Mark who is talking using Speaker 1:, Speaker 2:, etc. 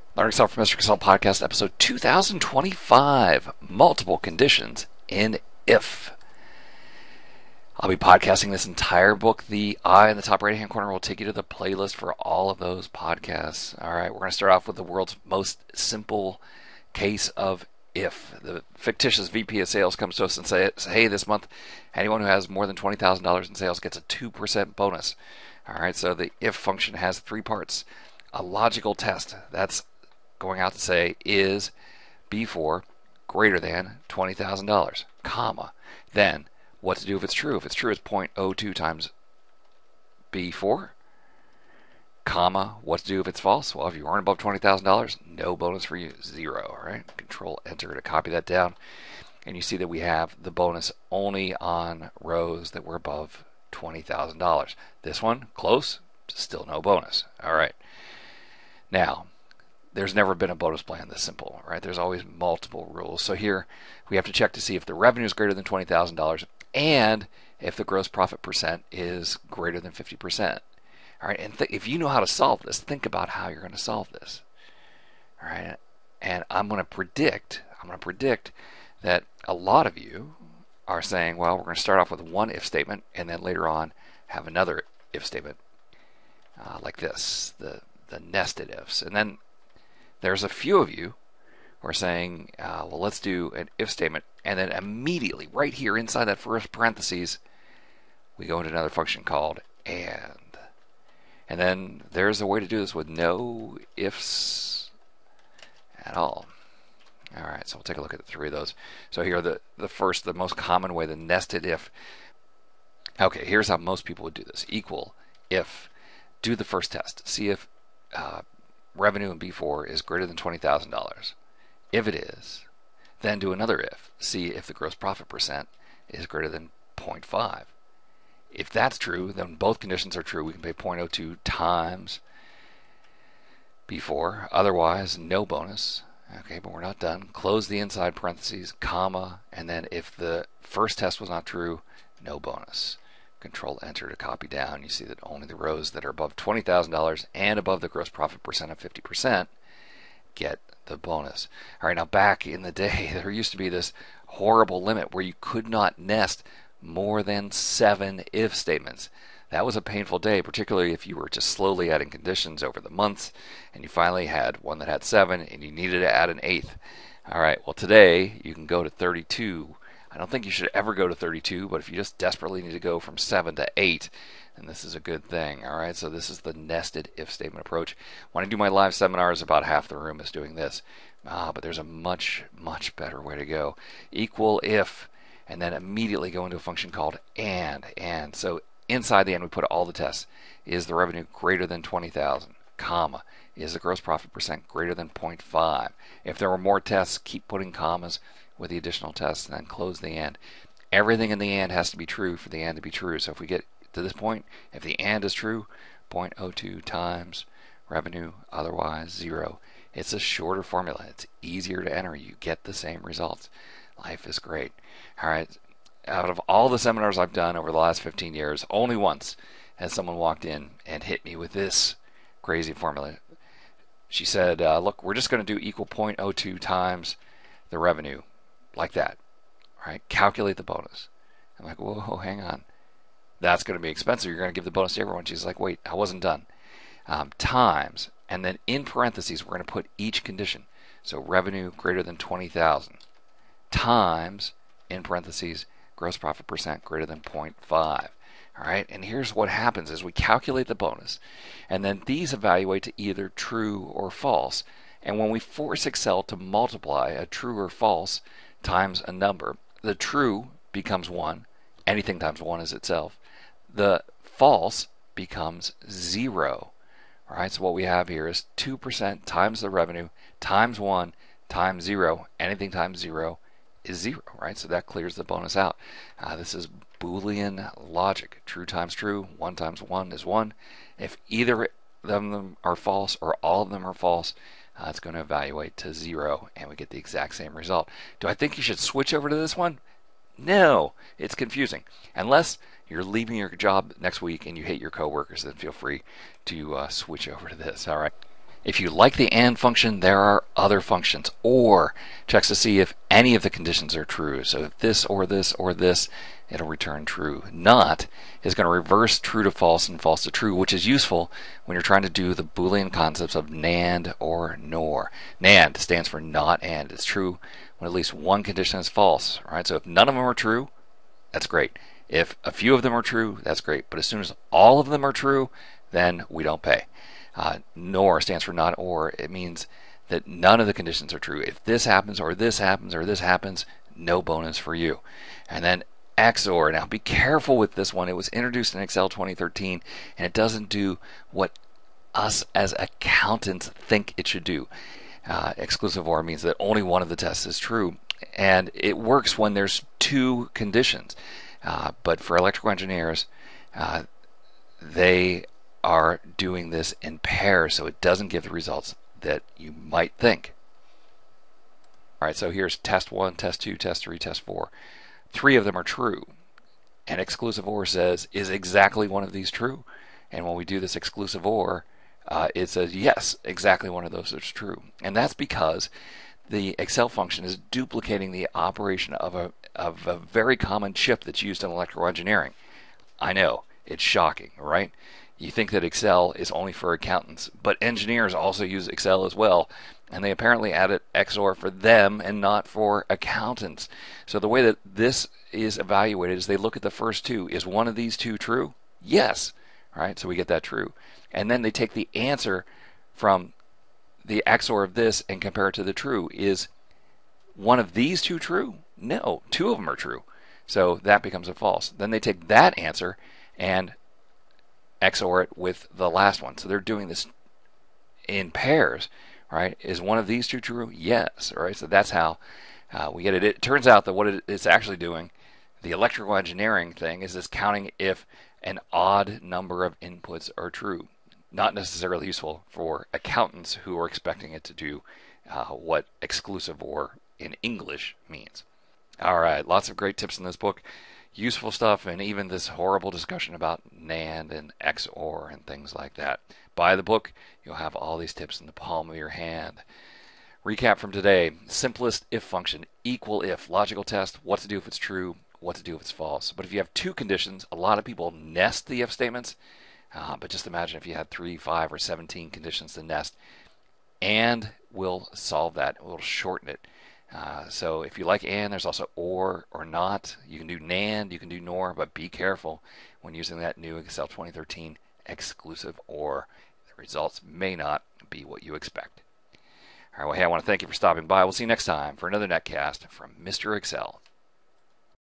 Speaker 1: Learning Excel from MrExcel podcast, episode 2025, multiple conditions in if. I'll be podcasting this entire book. The I in the top right-hand corner will take you to the playlist for all of those podcasts. All right, we're going to start off with the world's most simple case of if. The fictitious VP of sales comes to us and says, hey, this month, anyone who has more than $20,000 in sales gets a 2% bonus. All right, so the if function has three parts. A logical test, that's going out to say, is B4 greater than $20,000, comma. Then, what to do if it's true? If it's true, it's 0.02 times B4, comma. What to do if it's false? Well, if you earn above $20,000, no bonus for you, 0. All right, Control Enter to copy that down. And you see that we have the bonus only on rows that were above $20,000. This one, close, still no bonus. All right. Now, there's never been a bonus plan this simple, right? There's always multiple rules. So here we have to check to see if the revenue is greater than $20,000 and if the gross profit percent is greater than 50%. All right, and if you know how to solve this, think about how you're going to solve this. All right, and I'm going to predict that a lot of you are saying, well, we're going to start off with one if statement and then later on have another if statement like this, the nested ifs. And then there's a few of you who are saying, well, let's do an if statement, and then immediately, right here inside that first parentheses, we go into another function called and. And then there's a way to do this with no ifs at all. All right, so we'll take a look at the three of those. So here, the first, the most common way, the nested if. Okay, here's how most people would do this. Equal if, do the first test. See if revenue in B4 is greater than $20,000. If it is, then do another if. See if the gross profit percent is greater than 0.5. If that's true, then both conditions are true. We can pay 0.02 times B4. Otherwise, no bonus. Okay, but we're not done. Close the inside parentheses, comma, and then if the first test was not true, no bonus. Control Enter to copy down. You see that only the rows that are above $20,000 and above the gross profit percent of 50% get the bonus. All right, now back in the day, there used to be this horrible limit where you could not nest more than 7 if statements. That was a painful day, particularly if you were just slowly adding conditions over the months and you finally had one that had 7 and you needed to add an 8th. All right, well today you can go to 32. I don't think you should ever go to 32, but if you just desperately need to go from 7 to 8, then this is a good thing. All right, so this is the nested if statement approach. When I do my live seminars, about half the room is doing this. But there's a much, much better way to go. Equal if, and then immediately go into a function called and. So inside the and, we put all the tests. Is the revenue greater than 20,000, comma. Is the gross profit percent greater than 0.5? If there were more tests, keep putting commas with the additional tests, and then close the and. Everything in the and has to be true for the and to be true. So if we get to this point, if the and is true, 0.02 times revenue, otherwise 0. It's a shorter formula. It's easier to enter. You get the same results. Life is great. All right. Out of all the seminars I've done over the last 15 years, only once has someone walked in and hit me with this crazy formula. She said, look, we're just going to do equal 0.02 times the revenue, like that. All right, calculate the bonus. I'm like, whoa, hang on. That's going to be expensive. You're going to give the bonus to everyone. She's like, wait, I wasn't done. Times, and then in parentheses, we're going to put each condition. So revenue greater than 20,000 times, in parentheses, gross profit percent greater than 0.5. All right, and here's what happens is we calculate the bonus, and then these evaluate to either true or false. And when we force Excel to multiply a true or false times a number, the true becomes 1. Anything times 1 is itself. The false becomes 0. All right, so what we have here is 2% times the revenue times 1 times 0. Anything times 0 is 0, right? So that clears the bonus out. This is Boolean logic. True times true, 1 times 1 is 1. If either of them are false or all of them are false, it's going to evaluate to 0, and we get the exact same result. Do I think you should switch over to this one? No, it's confusing. Unless you're leaving your job next week and you hate your coworkers, then feel free to switch over to this. All right. If you like the AND function, there are other functions. OR checks to see if any of the conditions are true. So if this or this or this, it'll return true. NOT is going to reverse true to false and false to true, which is useful when you're trying to do the Boolean concepts of NAND or NOR. NAND stands for not AND. It's true when at least one condition is false. Right? So if none of them are true, that's great. If a few of them are true, that's great. But as soon as all of them are true, then we don't pay. NOR stands for not OR. It means that none of the conditions are true. If this happens or this happens or this happens, no bonus for you. And then XOR. Now be careful with this one. It was introduced in Excel 2013 and it doesn't do what us as accountants think it should do. Exclusive OR means that only one of the tests is true, and it works when there's two conditions. But for electrical engineers, they are doing this in pairs, so it doesn't give the results that you might think. All right, so here's test 1, test 2, test 3, test 4. 3 of them are true, and exclusive OR says, is exactly one of these true? And when we do this exclusive OR, it says yes, exactly one of those is true. And that's because the Excel function is duplicating the operation of a very common chip that's used in electrical engineering. I know, it's shocking, right? You think that Excel is only for accountants, but engineers also use Excel as well, and they apparently added XOR for them and not for accountants. So the way that this is evaluated is they look at the first two. Is one of these two true? Yes. All right, so we get that true. And then they take the answer from the XOR of this and compare it to the true. Is one of these two true? No, 2 of them are true. So that becomes a false. Then they take that answer and XOR it with the last one. So they're doing this in pairs, right? Is one of these two true? Yes, right? So that's how we get it. It turns out that what it's actually doing, the electrical engineering thing, is it's counting if an odd number of inputs are true. Not necessarily useful for accountants who are expecting it to do what exclusive OR in English means. All right, lots of great tips in this book. Useful stuff, and even this horrible discussion about NAND and XOR and things like that. Buy the book, you'll have all these tips in the palm of your hand. Recap from today: simplest if function, equal if, logical test, what to do if it's true, what to do if it's false. But if you have two conditions, a lot of people nest the if statements, but just imagine if you had 3, 5, or 17 conditions to nest, and we'll solve that, we'll shorten it. So if you like AND, there's also OR or NOT. You can do NAND, you can do NOR, but be careful when using that new Excel 2013 exclusive OR. The results may not be what you expect. All right, well, hey, I want to thank you for stopping by. We'll see you next time for another netcast from Mr. Excel.